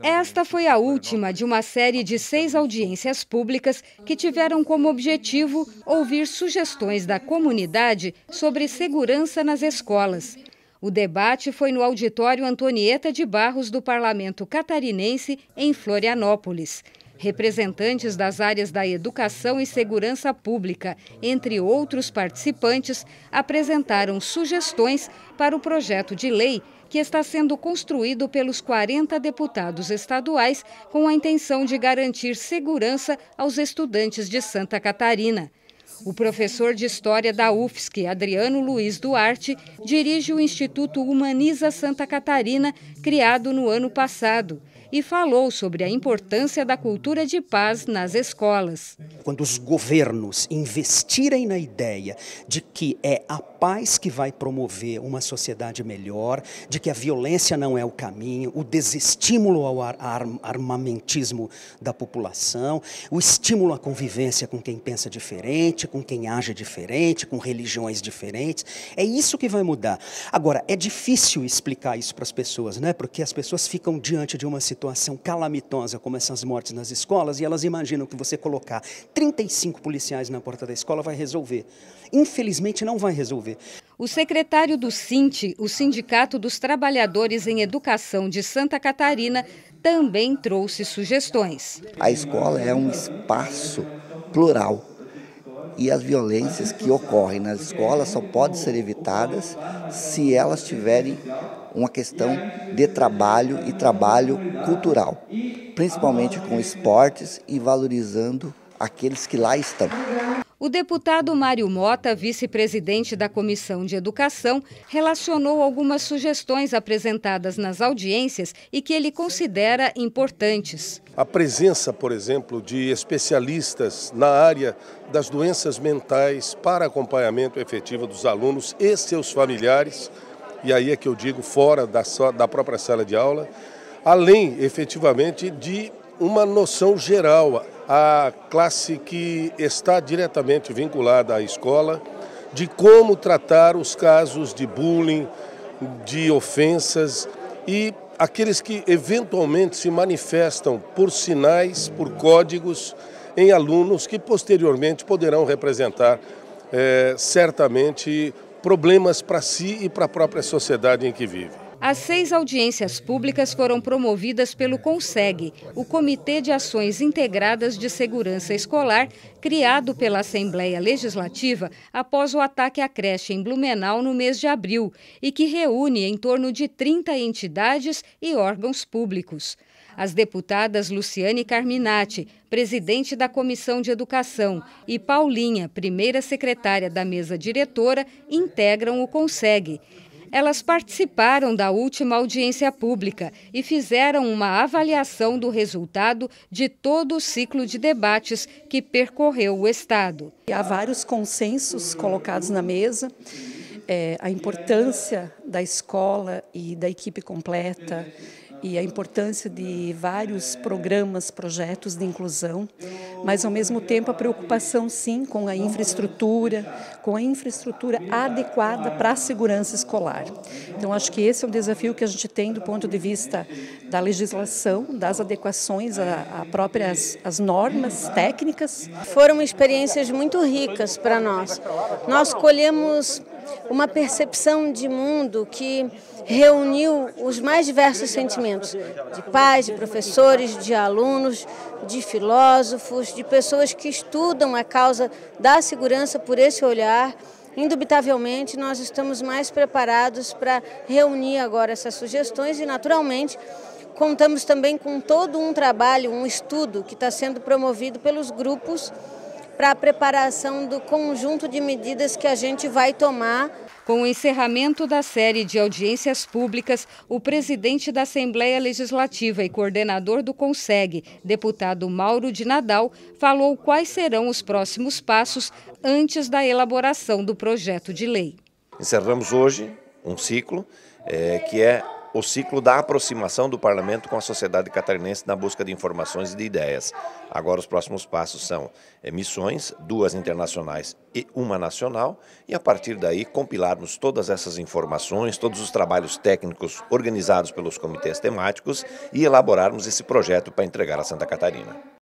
Esta foi a última de uma série de 6 audiências públicas que tiveram como objetivo ouvir sugestões da comunidade sobre segurança nas escolas. O debate foi no auditório Antonieta de Barros do Parlamento Catarinense, em Florianópolis. Representantes das áreas da educação e segurança pública, entre outros participantes, apresentaram sugestões para o projeto de lei que está sendo construído pelos 40 deputados estaduais com a intenção de garantir segurança aos estudantes de Santa Catarina. O professor de História da UFSC, Adriano Luiz Duarte, dirige o Instituto Humaniza Santa Catarina, criado no ano passado, e falou sobre a importância da cultura de paz nas escolas. Quando os governos investirem na ideia de que é a paz que vai promover uma sociedade melhor, de que a violência não é o caminho, o desestímulo ao armamentismo da população, o estímulo à convivência com quem pensa diferente, com quem age diferente, com religiões diferentes, é isso que vai mudar. Agora, é difícil explicar isso para as pessoas, né? Porque as pessoas ficam diante de uma situação calamitosa como essas mortes nas escolas e elas imaginam que você colocar 35 policiais na porta da escola vai resolver. Infelizmente não vai resolver. O secretário do SINT, o Sindicato dos Trabalhadores em Educação de Santa Catarina, também trouxe sugestões. A escola é um espaço plural e as violências que ocorrem nas escolas só podem ser evitadas se elas tiverem uma questão de trabalho e trabalho cultural, principalmente com esportes e valorizando aqueles que lá estão. O deputado Mário Mota, vice-presidente da Comissão de Educação, relacionou algumas sugestões apresentadas nas audiências e que ele considera importantes. A presença, por exemplo, de especialistas na área das doenças mentais para acompanhamento efetivo dos alunos e seus familiares, e aí é que eu digo fora da própria sala de aula, além efetivamente de uma noção geral, a classe que está diretamente vinculada à escola, de como tratar os casos de bullying, de ofensas e aqueles que eventualmente se manifestam por sinais, por códigos em alunos que posteriormente poderão representar certamente problemas para si e para a própria sociedade em que vive. As 6 audiências públicas foram promovidas pelo CONSEG, o Comitê de Ações Integradas de Segurança Escolar, criado pela Assembleia Legislativa após o ataque à creche em Blumenau no mês de abril, e que reúne em torno de 30 entidades e órgãos públicos. As deputadas Luciane Carminati, presidente da Comissão de Educação, e Paulinha, primeira secretária da mesa diretora, integram o CONSEG. Elas participaram da última audiência pública e fizeram uma avaliação do resultado de todo o ciclo de debates que percorreu o Estado. Há vários consensos colocados na mesa, a importância da escola e da equipe completa, e a importância de vários programas, projetos de inclusão, mas ao mesmo tempo a preocupação sim com a infraestrutura adequada para a segurança escolar. Então acho que esse é um desafio que a gente tem do ponto de vista da legislação, das adequações a próprias as normas técnicas. Foram experiências muito ricas para nós. Nós colhemos uma percepção de mundo que reuniu os mais diversos sentimentos, de pais, de professores, de alunos, de filósofos, de pessoas que estudam a causa da segurança por esse olhar. Indubitavelmente, nós estamos mais preparados para reunir agora essas sugestões e, naturalmente, contamos também com todo um trabalho, um estudo que está sendo promovido pelos grupos para a preparação do conjunto de medidas que a gente vai tomar. Com o encerramento da série de audiências públicas, o presidente da Assembleia Legislativa e coordenador do CONSEG, deputado Mauro de Nadal, falou quais serão os próximos passos antes da elaboração do projeto de lei. Encerramos hoje um ciclo que é o ciclo da aproximação do parlamento com a sociedade catarinense na busca de informações e de ideias. Agora os próximos passos são missões, 2 internacionais e 1 nacional, e a partir daí compilarmos todas essas informações, todos os trabalhos técnicos organizados pelos comitês temáticos e elaborarmos esse projeto para entregar a Santa Catarina.